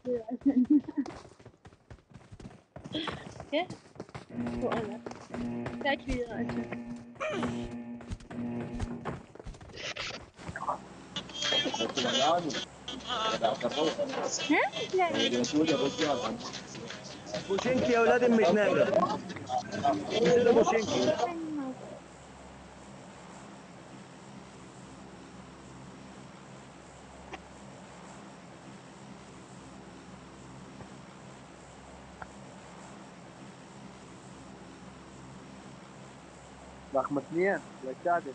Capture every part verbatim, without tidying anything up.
كبيرة عشان كيف؟ وأنا ساعة كبيرة عشان ها؟ لا لا بوشينكي يا ولاد مش نافع. انزلوا بوشينكي. رقم اثنين الله يساعدك.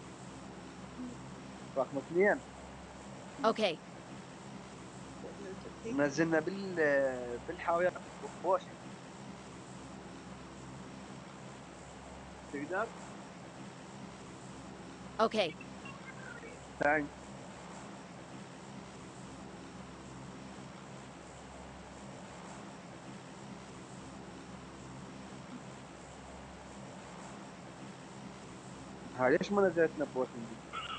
رقم اثنين Okay. نزلنا بال بالحاويات بوشنج. تقدر؟ Okay. ثانك. ها ليش ما نزلتنا بوشنج؟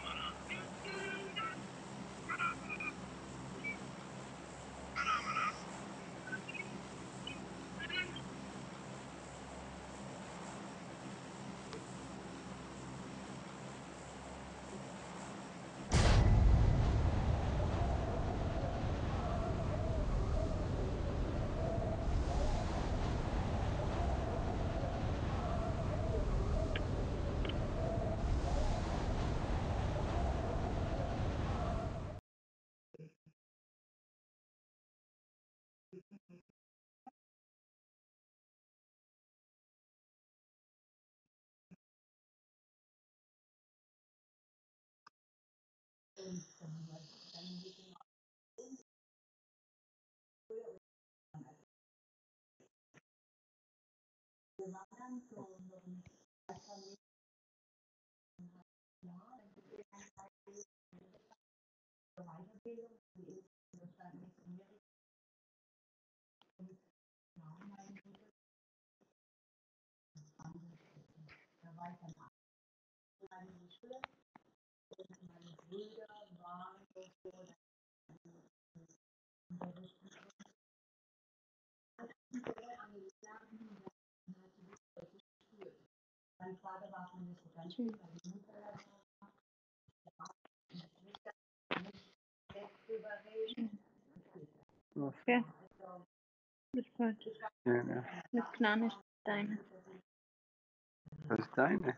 كيف؟ بالفعل بس كنا نشتاينا Versteine.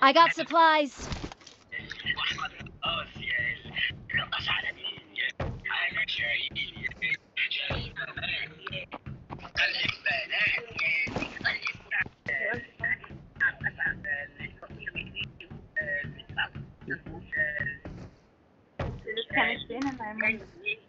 I got supplies. Das kann ich sehen in meinem Mund.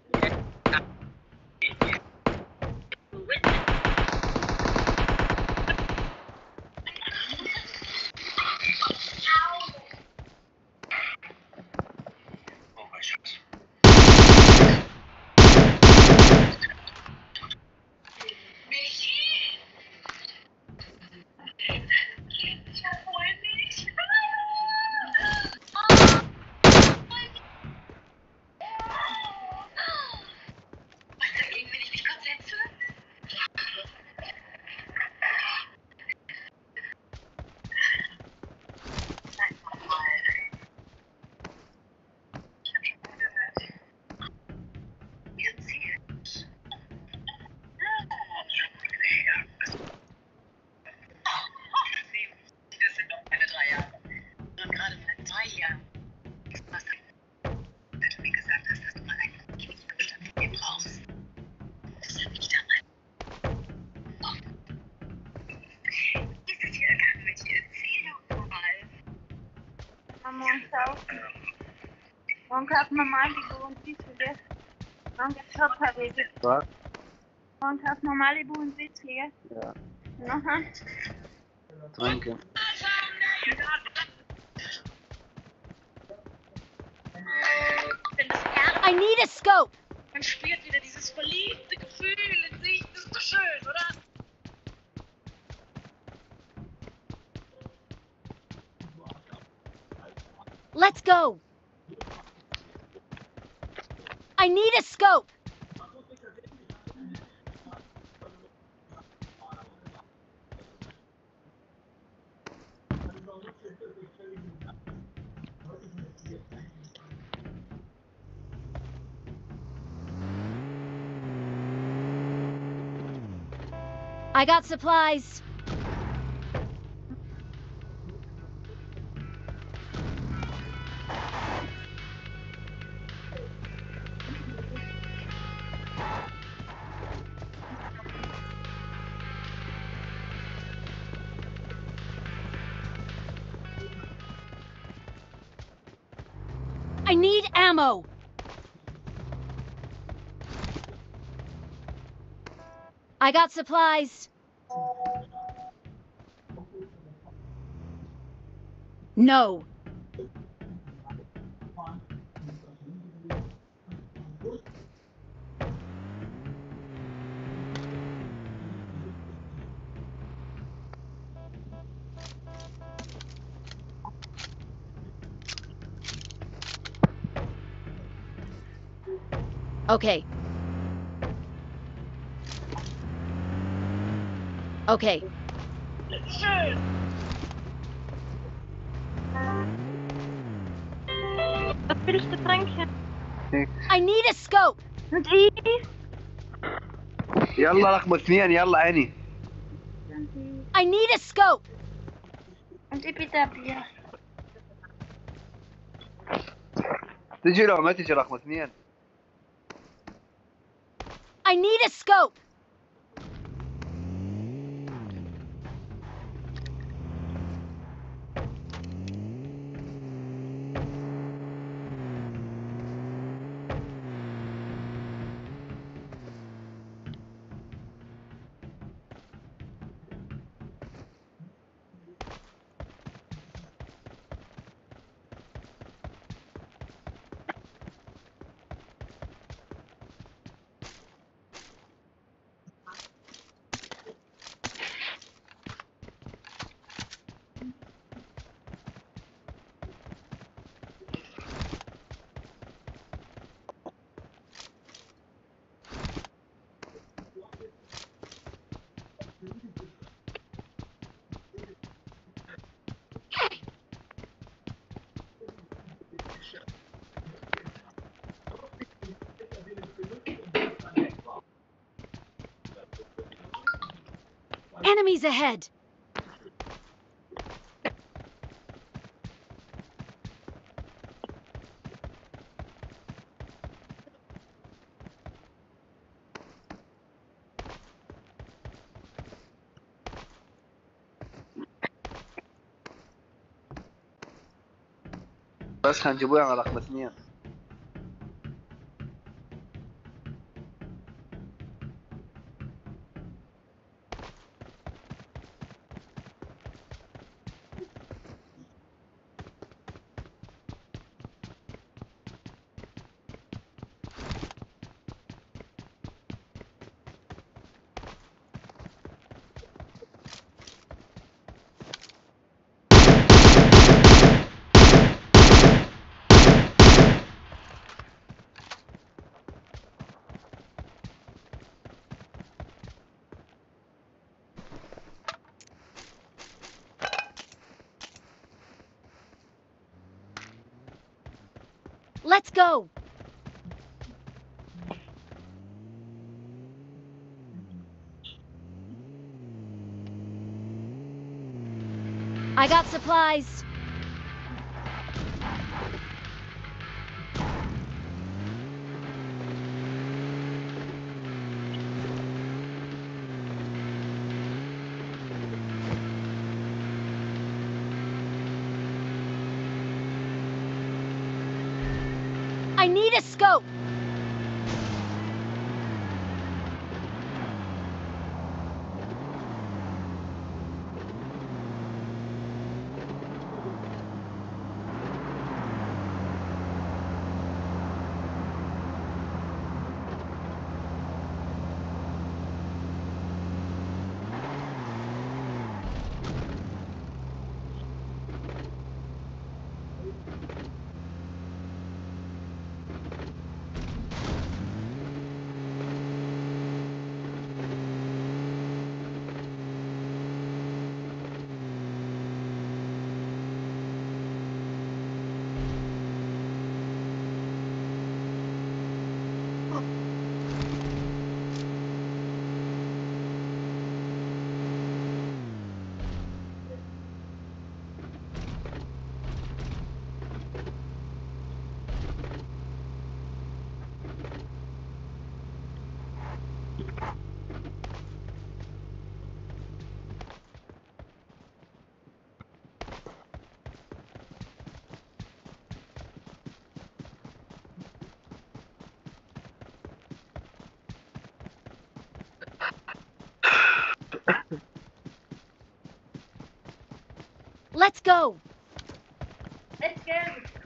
Morgen kaufen wir Malibu und Whisky, gell? Morgen geht's Shopper-Wege. Was? Morgen kaufen wir Malibu und Whisky, gell? Ja. Aha. Danke. I need a scope. Man spürt wieder dieses verliebte Gefühl in sich. Das ist doch schön, oder? Let's go. I need a scope. I got supplies. I need ammo. I got supplies. No. Okay. Okay. Schön. Was willst du trinken? I need a scope. Und ich? يلا رقم اثنين يلا عيني. I need a scope. Und ich bitte ein Bier. تجي لو ما تجي رقم اثنين. I need a scope. Enemies ahead. بس خلينا نجيبوه على رقم اثنين. Let's go. I got supplies. I need a scope. Let's go. Let's go.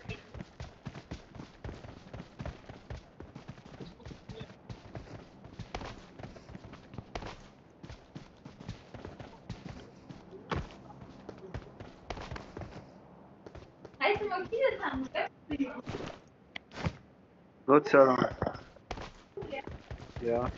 هيثم أكيد أنها مكفي. Gut, Sarah. Ja.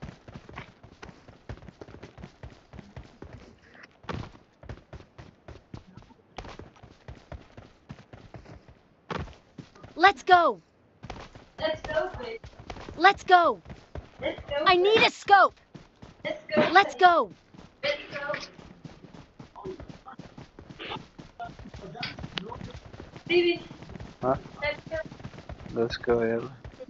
Let's go. Let's go, babe. Let's go. Let's go. I need a scope. Let's go. Let's go. Let's go. Baby. Huh? Let's go. Let's go, يلا.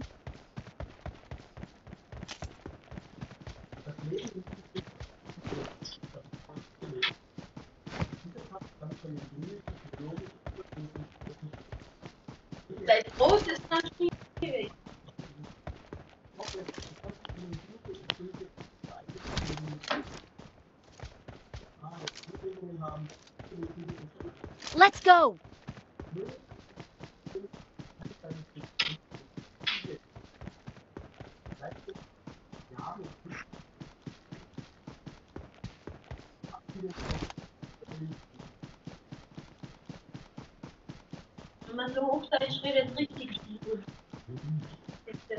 Dein Brot ist noch schwierig. Let's go. Wenn man so hochsteigt, redet richtig gut. Ist das.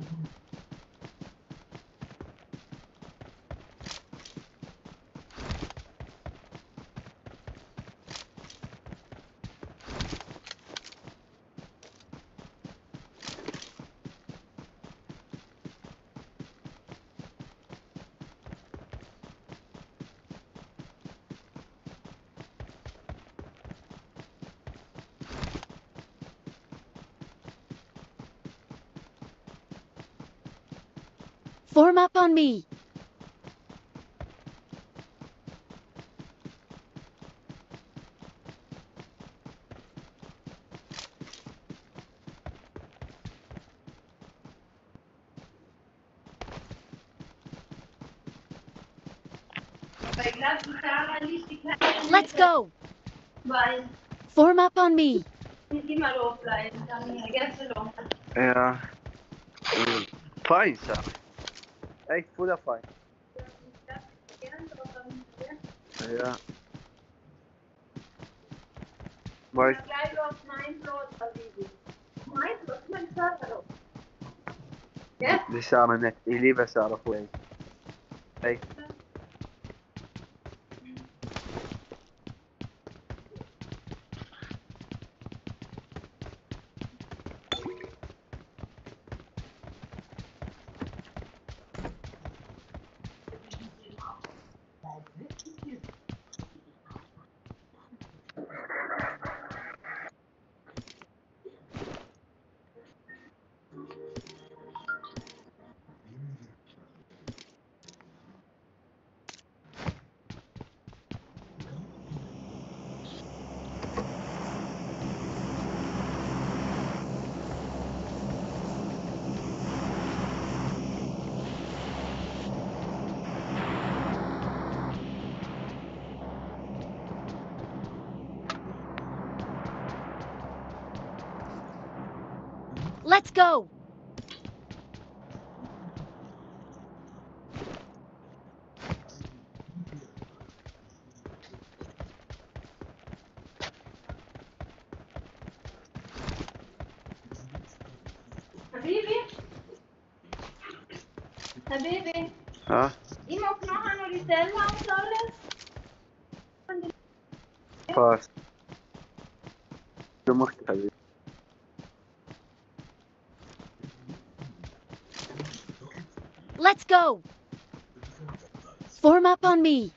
Form up on me. Bei glatten Fahrern liegt die kleine Let's go. Weil, Form up on me. nicht immer doof bleiben, dann ganz long. Ja. Fijn, Sarah. Echt voll fijn. Ja. Maar Maar blijf op mijn vloot, Habibi. Mijn vloot, mijn Sarah. Ja? die samen net. Ik liep bij Sarah voor je. Hey. Let's go. Habibi? Habibi? Ja. Ich mag nachher noch die Stelle und alles. Pas. Du musst halt. Let's go. Form up on me.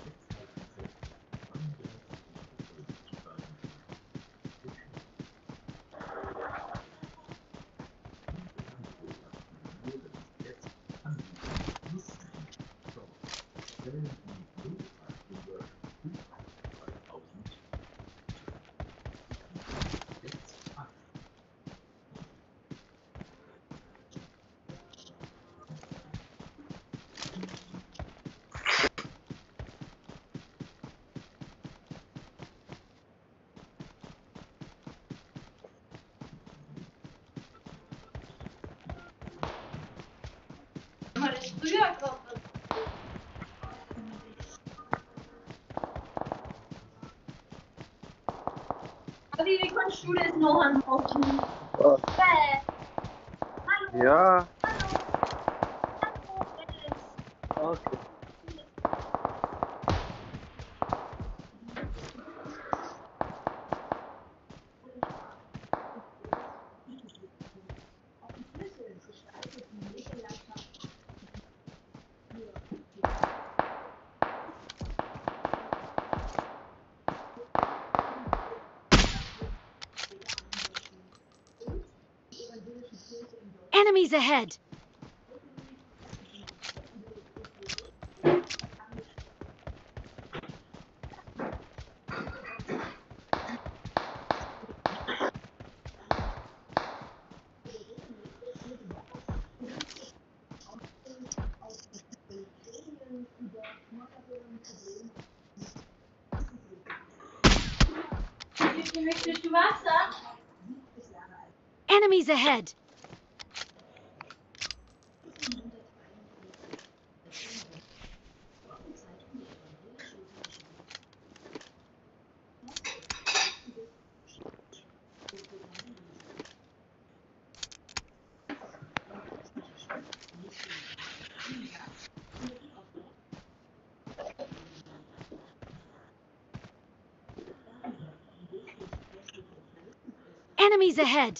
Maar dat is früher kochen. Habibi, kannst du das noch anmachen? Was? Bäh. Hallo. Ja. Hallo. Hallo, Dennis. Okay. Enemies ahead. Habibi, möchtest du Wasser? Enemies ahead. Enemies ahead.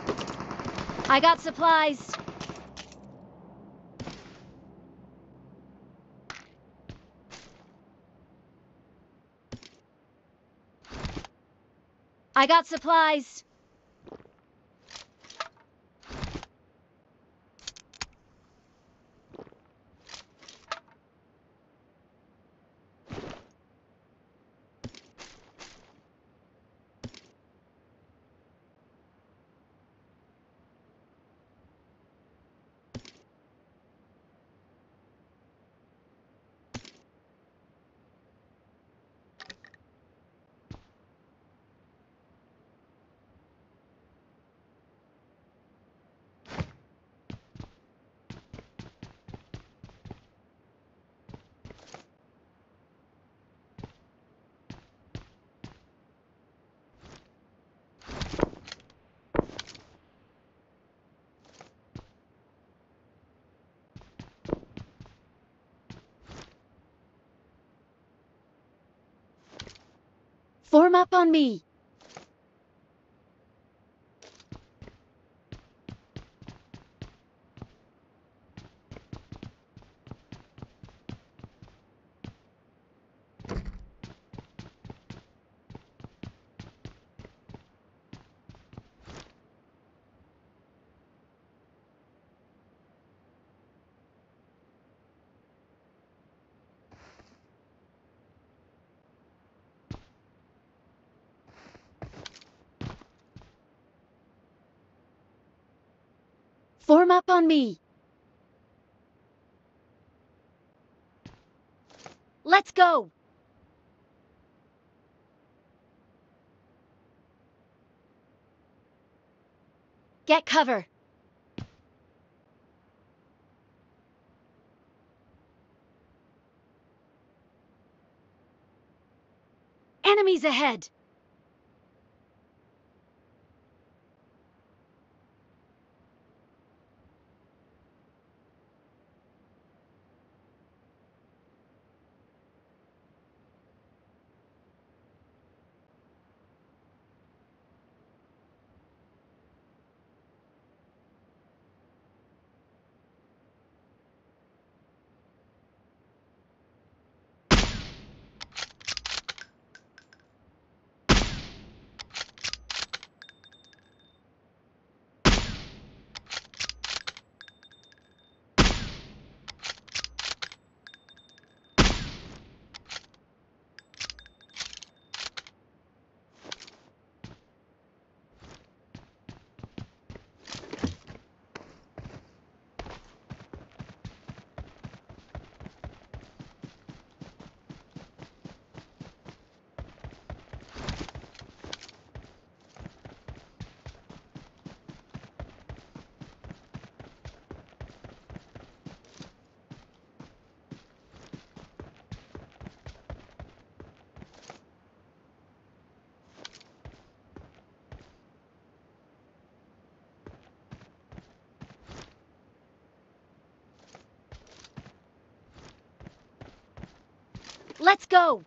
I got supplies. I got supplies. Form up on me. Form up on me. Let's go. Get cover. Enemies ahead. Let's go.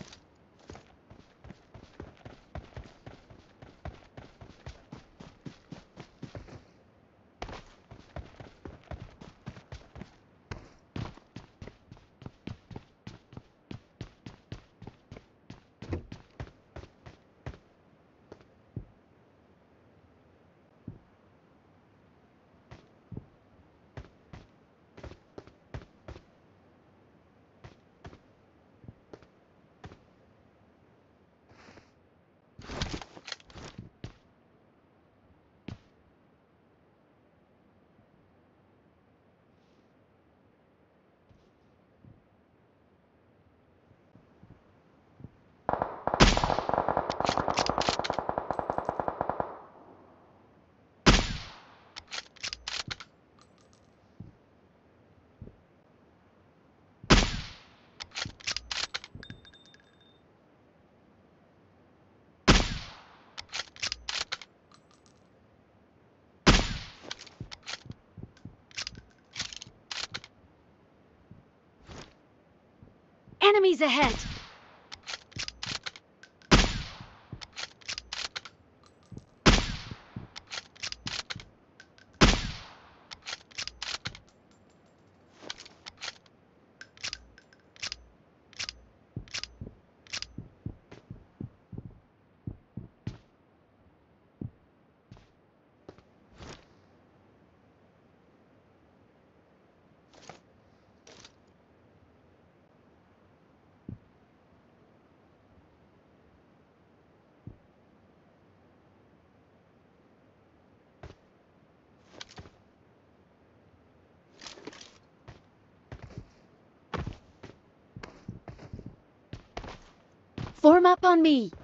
Enemies ahead. Form up on me.